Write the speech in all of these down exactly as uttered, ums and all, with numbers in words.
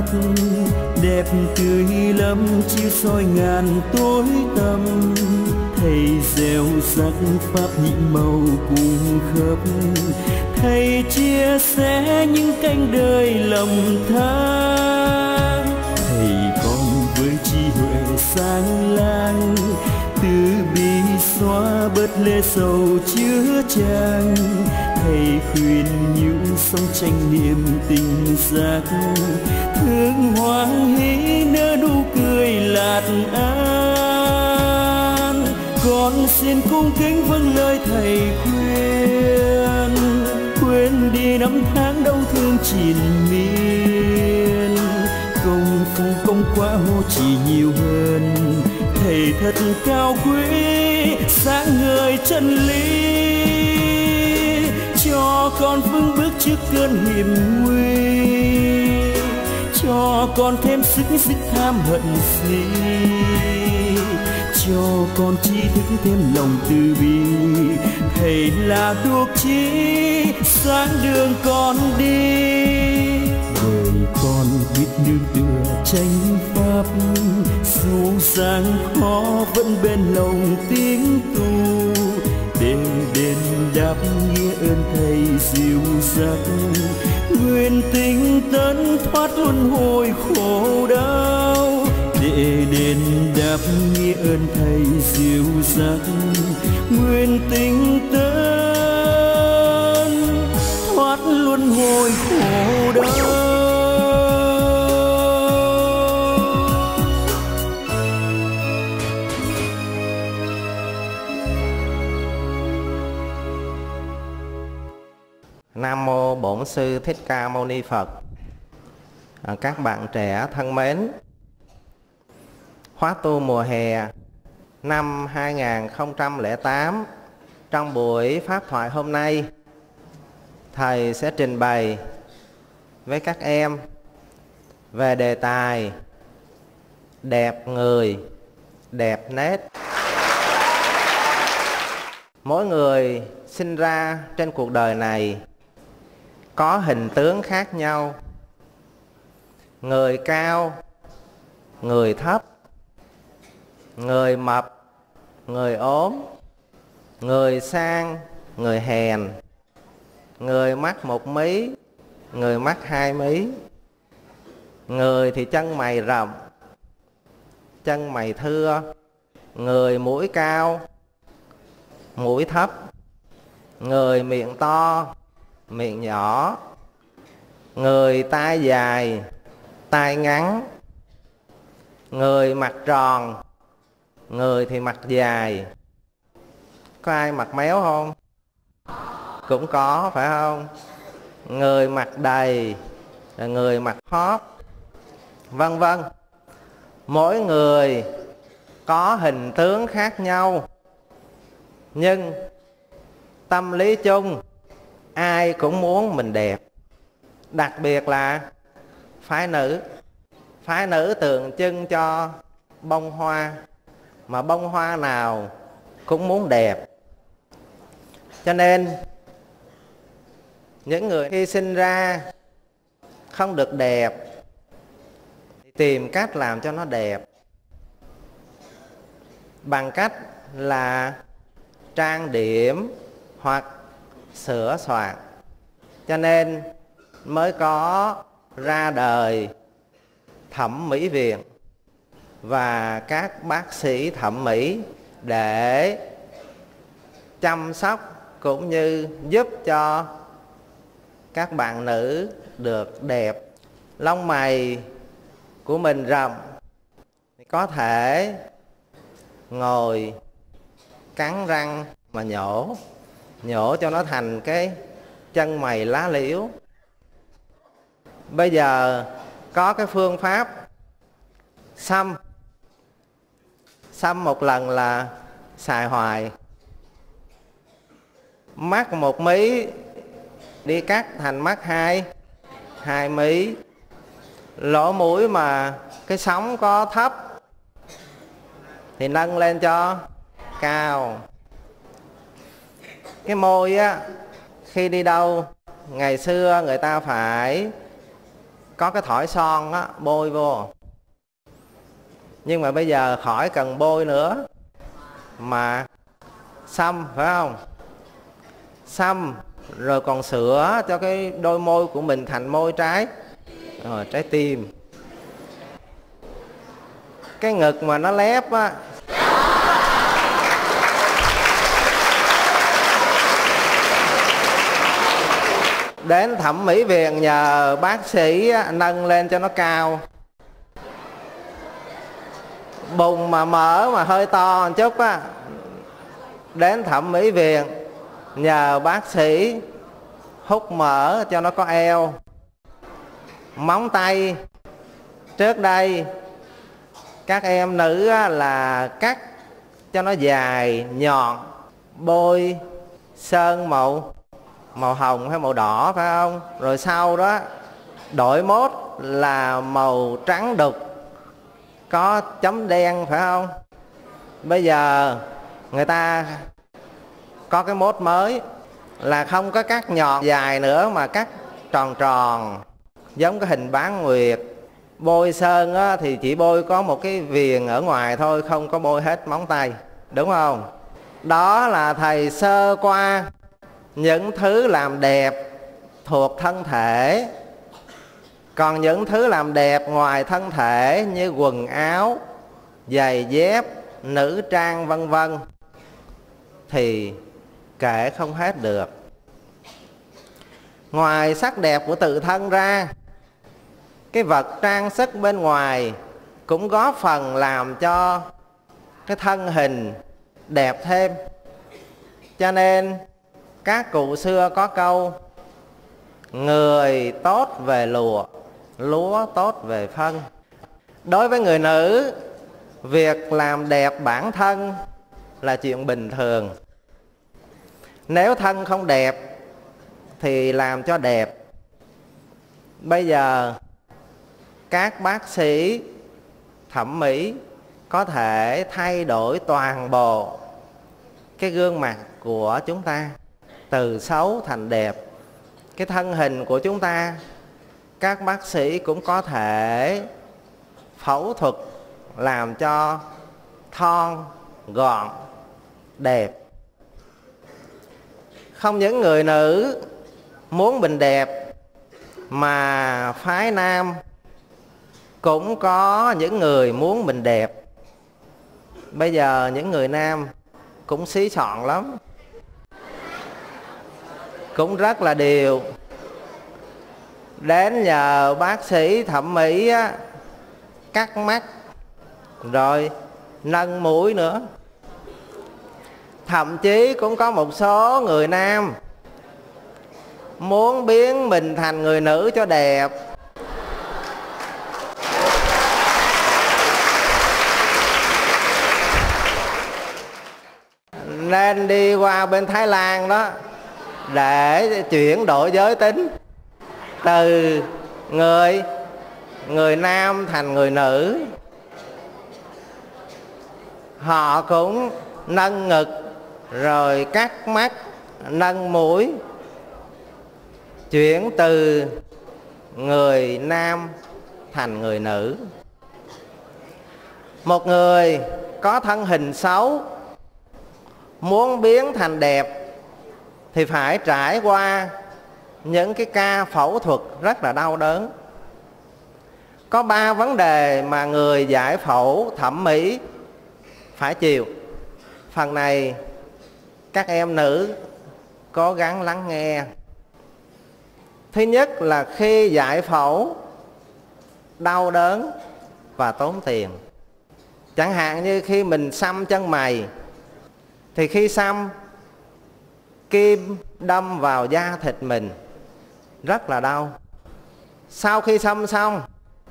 mắt, đẹp tươi lắm chiếu soi ngàn tối tăm. Thầy gieo rắc pháp nhị màu cùng khắp, thầy chia sẻ những cánh đời lầm than. Thầy con với trí huệ sáng lang, từ bi xóa bớt lệ sầu chứa chan. Thầy khuyên những sông tranh niềm tình giác, thương hoa hí nở nụ cười lạt an. Con xin cung kính vâng lời thầy khuyên, quên đi năm tháng đau thương triền miên. Công phu công quá hô chỉ nhiều hơn, thầy thật cao quý sáng ngời chân lý. Cho con vững bước trước cơn hiểm nguy, cho con thêm sức dứt tham hận gì, cho con trí thức thêm lòng từ bi. Thầy là đuốc chí sáng đường con đi, đời con biết nương tựa chánh pháp. Dù gian khó vẫn bên lòng tiếng tu, để đền đáp nghĩa ơn thầy dìu dắt. Nguyện tinh tấn thoát luân hồi khổ đau, để đền đáp nghĩa ơn thầy dìu dắt. Nguyện tinh tấn thoát luân hồi khổ đau. Nam mô Bổn Sư Thích Ca Mâu Ni Phật. À, các bạn trẻ thân mến, khóa tu mùa hè năm hai nghìn không trăm lẻ tám, trong buổi pháp thoại hôm nay, thầy sẽ trình bày với các em về đề tài đẹp người, đẹp nết. Mỗi người sinh ra trên cuộc đời này có hình tướng khác nhau. Người cao, người thấp, người mập, người ốm, người sang, người hèn, người mắc một mí, người mắc hai mí. Người thì chân mày rậm, chân mày thưa, người mũi cao, mũi thấp, người miệng to, miệng nhỏ, người tai dài, tai ngắn, người mặt tròn, người thì mặt dài. Có ai mặt méo không? Cũng có, phải không? Người mặt đầy, người mặt hóp, vân vân. Mỗi người có hình tướng khác nhau, nhưng tâm lý chung ai cũng muốn mình đẹp. Đặc biệt là phái nữ. Phái nữ tượng trưng cho bông hoa, mà bông hoa nào cũng muốn đẹp. Cho nên những người khi sinh ra không được đẹp thì tìm cách làm cho nó đẹp, bằng cách là trang điểm hoặc sửa soạn. Cho nên mới có ra đời thẩm mỹ viện và các bác sĩ thẩm mỹ để chăm sóc cũng như giúp cho các bạn nữ được đẹp. Lông mày của mình rậm thì có thể ngồi cắn răng mà nhổ, nhổ cho nó thành cái chân mày lá liễu. Bây giờ có cái phương pháp xăm. Xăm một lần là xài hoài. Mắt một mí đi cắt thành mắt hai, hai mí. Lỗ mũi mà cái sóng có thấp thì nâng lên cho cao. Cái môi á, khi đi đâu ngày xưa người ta phải có cái thỏi son á, bôi vô. Nhưng mà bây giờ khỏi cần bôi nữa, mà xăm, phải không? Xăm rồi còn sửa cho cái đôi môi của mình thành môi trái, rồi trái tim. Cái ngực mà nó lép á, đến thẩm mỹ viện nhờ bác sĩ nâng lên cho nó cao. Bụng mà mở mà hơi to một chút á, đến thẩm mỹ viện nhờ bác sĩ hút mỡ cho nó có eo. Móng tay trước đây các em nữ là cắt cho nó dài nhọn, bôi sơn màu màu hồng hay màu đỏ, phải không? Rồi sau đó đổi mốt là màu trắng đục có chấm đen, phải không? Bây giờ người ta có cái mốt mới là không có cắt nhọn dài nữa mà cắt tròn tròn giống cái hình bán nguyệt. Bôi sơn á, thì chỉ bôi có một cái viền ở ngoài thôi, không có bôi hết móng tay, đúng không? Đó là thầy sơ qua những thứ làm đẹp thuộc thân thể. Còn những thứ làm đẹp ngoài thân thể như quần áo, giày dép, nữ trang vân vân thì kể không hết được. Ngoài sắc đẹp của tự thân ra, cái vật trang sức bên ngoài cũng góp phần làm cho cái thân hình đẹp thêm. Cho nên các cụ xưa có câu: người tốt về lụa, lúa tốt về phân. Đối với người nữ, việc làm đẹp bản thân là chuyện bình thường. Nếu thân không đẹp thì làm cho đẹp. Bây giờ các bác sĩ thẩm mỹ có thể thay đổi toàn bộ cái gương mặt của chúng ta, từ xấu thành đẹp. Cái thân hình của chúng ta, các bác sĩ cũng có thể phẫu thuật làm cho thon, gọn, đẹp. Không những người nữ muốn mình đẹp mà phái nam cũng có những người muốn mình đẹp. Bây giờ những người nam cũng xí xọn lắm, cũng rất là điều. Đến nhờ bác sĩ thẩm mỹ á, cắt mắt rồi nâng mũi nữa. Thậm chí cũng có một số người nam muốn biến mình thành người nữ cho đẹp, nên đi qua bên Thái Lan đó để chuyển đổi giới tính, từ người người nam thành người nữ. Họ cũng nâng ngực rồi cắt mắt, nâng mũi, chuyển từ người nam thành người nữ. Một người có thân hình xấu muốn biến thành đẹp thì phải trải qua những cái ca phẫu thuật rất là đau đớn. Có ba vấn đề mà người giải phẫu thẩm mỹ phải chịu. Phần này các em nữ cố gắng lắng nghe. Thứ nhất là khi giải phẫu đau đớn và tốn tiền. Chẳng hạn như khi mình xăm chân mày thì khi xăm, kim đâm vào da thịt mình rất là đau. Sau khi xăm xong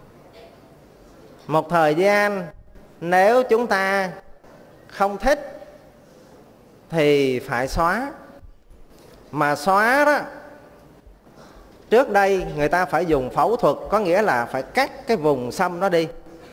một thời gian, nếu chúng ta không thích thì phải xóa. Mà xóa đó, trước đây người ta phải dùng phẫu thuật, có nghĩa là phải cắt cái vùng xăm đó đi.